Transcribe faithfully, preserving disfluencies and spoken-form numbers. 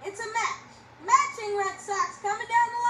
It's a match. Matching Red Sox coming down the